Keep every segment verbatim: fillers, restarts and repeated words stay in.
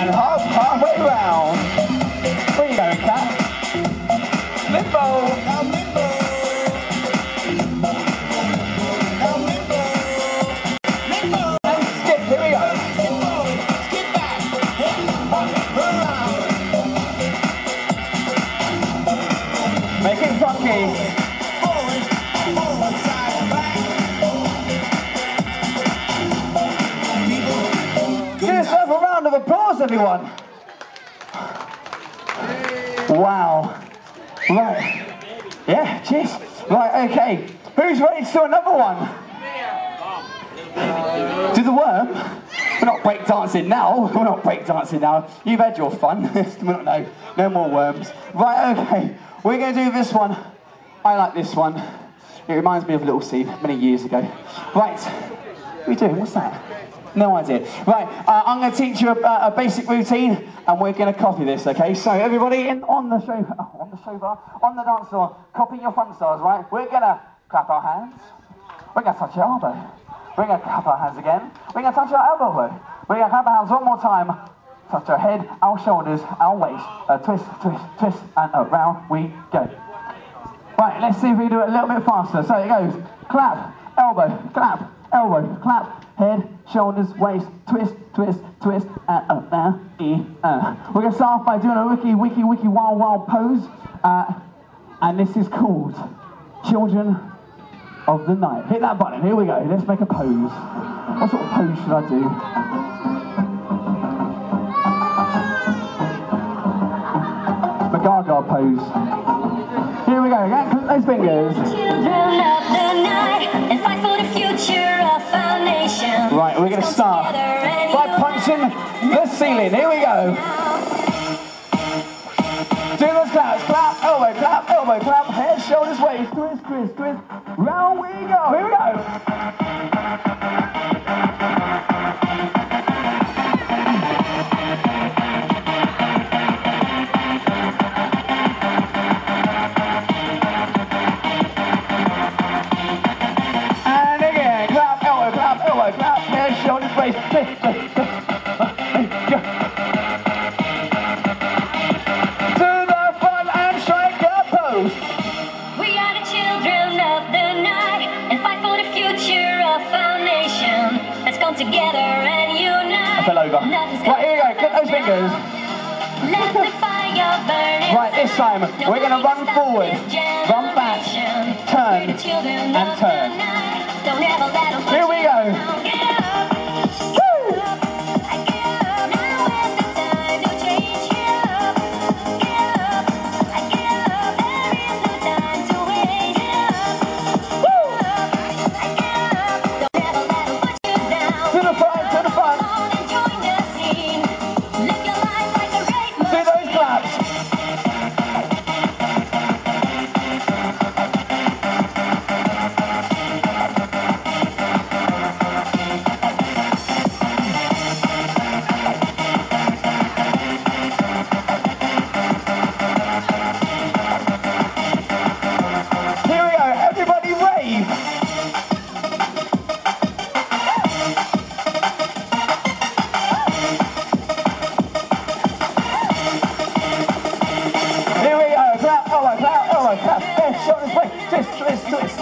and half, halfway round. Where you going, Cat? Limbo. Now limbo. Now limbo. Limbo. And skip, here we go. Limbo. Skip back. Around. Make it funky. Forward, forward, side, back. Give yourself a round of applause, everyone. Wow. Right. Yeah, cheers. Right, okay. Who's ready to do another one? Do the worm? We're not breakdancing now. We're not breakdancing now. You've had your fun. We're not, no, no more worms. Right, okay. We're going to do this one. I like this one. It reminds me of Little C many years ago. Right. What are you doing? What's that? No idea. Right, uh, I'm going to teach you a, a basic routine, and we're going to copy this, okay? So everybody in on the show, oh, on the show bar, on the dance floor, copy your front stars, right? We're going to clap our hands. We're going to touch our elbow. We're going to clap our hands again. We're going to touch our elbow. We're going to clap our hands one more time. Touch our head, our shoulders, our waist. Uh, twist, twist, twist, and around we go. Right, let's see if we do it a little bit faster. So it goes clap, elbow, clap, elbow, clap, head, shoulders, waist, twist, twist, twist, and up, down, e, uh. We're going to start off by doing a wiki, wiki, wiki, wild, wild pose. Uh, and this is called Children of the Night. Hit that button, here we go. Let's make a pose. What sort of pose should I do? The Gaga pose. Here we go, get those fingers. Children of the night, and fight for the future of our nation. Right, we're going to start by punching the ceiling. Here we go. Do those claps. Clap, elbow, clap, elbow, clap, head, shoulders, waist, twist, twist, twist. Round we go. Here we go. Clap, head, shoulders, waist, twist, twist, twist. To the front and strike a pose. We are the children of the night and fight for the future of our nation. Let's come together and unite. I fell over. Right, here we go. Get those fingers. Let the fire burn. Right, this time we're going to run forward, run back, turn, and turn. Here we go. Twist, twist, twist.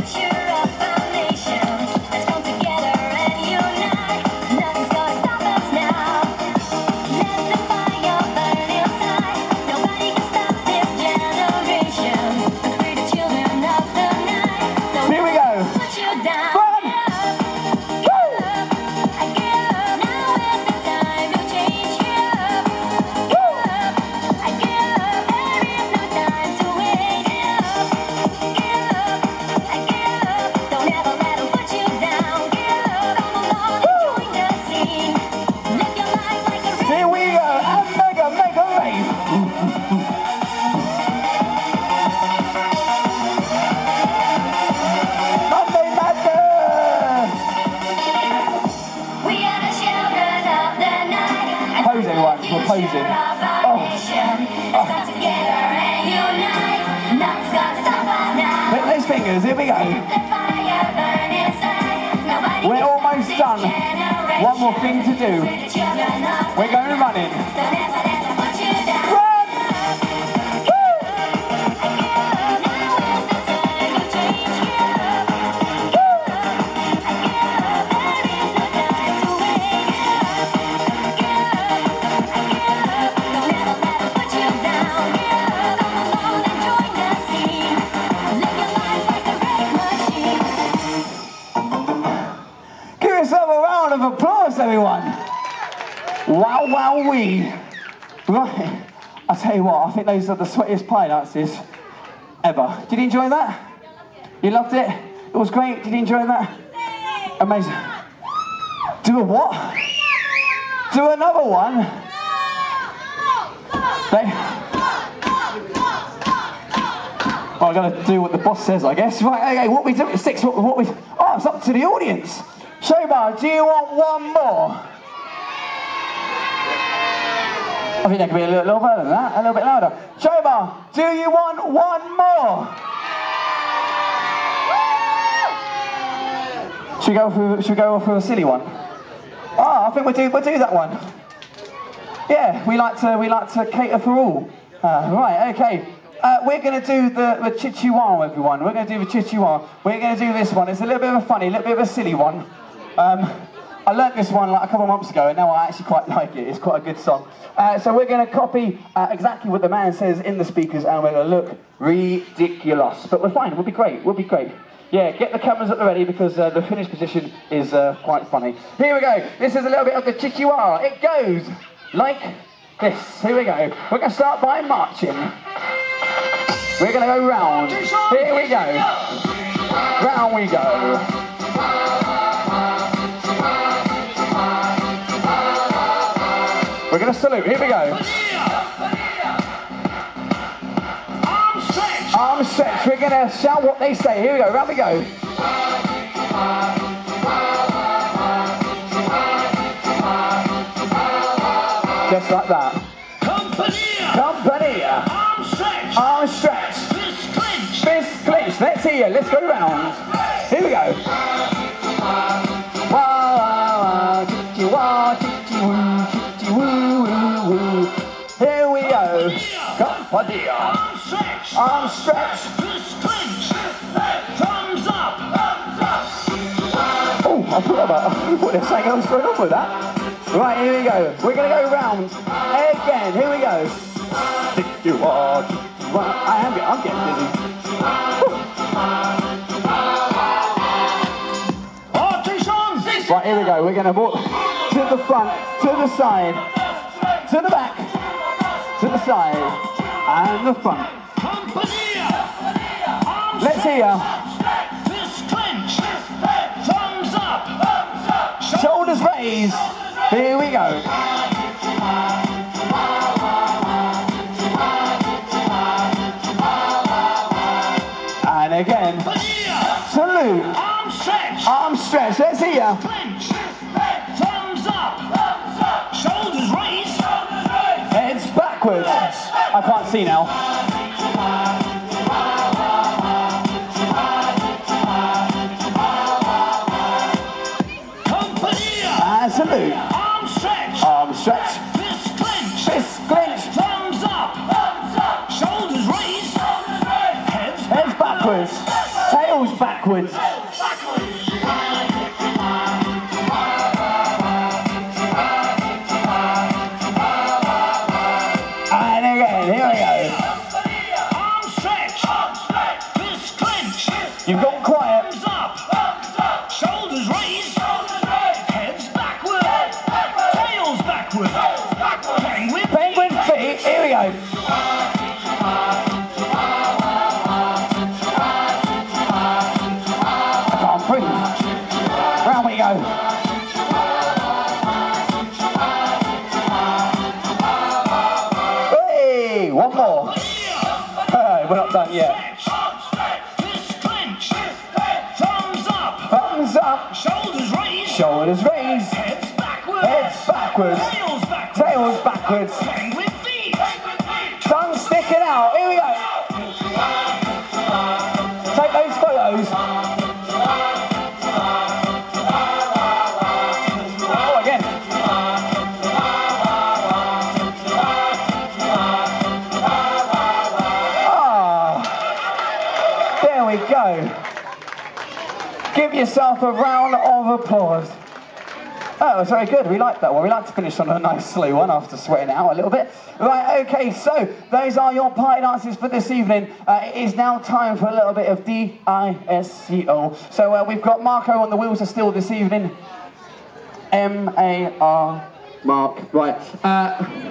We're posing. Oh. Oh. Hit those fingers, here we go. We're almost done. One more thing to do. We're going running. Run! Give yourself a round of applause, everyone. Wow, wow, wee. Right, I'll tell you what, I think those are the sweatiest pie dances ever. Did you enjoy that? You loved it? It was great. Did you enjoy that? Amazing. Do a what? Do another one? They... Well, I'm going to do what the boss says, I guess. Right, okay, what we do at six, what, what we... Oh, it's up to the audience. Shobar, do you want one more? I think that could be a little, little further than that, a little bit louder. Shobar, do you want one more? Should we go for, should we go for a silly one? Oh, I think we'll do, we'll do that one. Yeah, we like to, we like to cater for all. Uh, right, okay. Uh, we're going to do the, the Chichiwan, everyone. We're going to do the Chichiwan. We're going to do this one. It's a little bit of a funny, a little bit of a silly one. Um, I learnt this one like a couple of months ago, and now I actually quite like it. It's quite a good song. Uh, so we're going to copy uh, exactly what the man says in the speakers, and we're going to look ridiculous. But we're fine. We'll be great. We'll be great. Yeah, get the cameras at the ready because uh, the finished position is uh, quite funny. Here we go. This is a little bit of the Chichiwa. It goes like this. Here we go. We're going to start by marching. We're going to go round. Here we go. Round we go. We're going to salute. Here we go. Arm stretch. Arm stretch. We're going to shout what they say. Here we go. Round we go. Just like that. Compania. Compania. Arm stretch. Arm stretch. Fist clench. Fist clench. Let's hear you. Let's go round. Here we go. Wah, wah, wah. Chitty, wah, chitty, woo, chitty, woo, woo, woo. Here we go. Compania. Arm stretch. Arm stretch. Fist clench. Thumbs up. Oh, I forgot about I thought they were saying I was going off with that. Right, here we go. We're going to go round again. Here we go. I am getting, I'm getting dizzy. Right, here we go. We're going to walk to the front, to the side, to the back, to the side, and the front. Let's hear. Thumbs up. Shoulders raised. Here we go. And again. Salute. Arm stretch. Arm stretch. Let's hear. Thumbs up. Shoulders raised. Heads backwards. I can't see now. And salute. Arm stretch. Arm stretch. Fist clench. Fist clench. Thumbs up. Thumbs up. Shoulders raised. Shoulders raised. Heads, Heads backwards. backwards. Tails backwards. backwards. And again, here we go. Arm stretch. Arm stretch. Fist clench. You've got quiet. Thumbs up. Thumbs up. Shoulders raised. Shoulders raised. Heads backwards. Heads backwards. Tails backwards. Tails backwards. Penguin. Penguin feet. Here we go. I can't breathe. Round we go. Hey, one more. Hey, we're not done yet. Thumbs up. Shoulders raised. Shoulders raised. Heads backwards. Heads backwards. Tails backwards. Tails backwards. Penguin feet. Tongue sticking out. Here we go. Take those photos. There we go. Give yourself a round of applause. Oh, it was very good. We liked that one. We like to finish on a nice slow one after sweating it out a little bit. Right, okay, so those are your party dances for this evening. Uh, it is now time for a little bit of D I S C O. So uh, we've got Marco on the wheels of steel this evening. M A R, Mark. Right. Uh,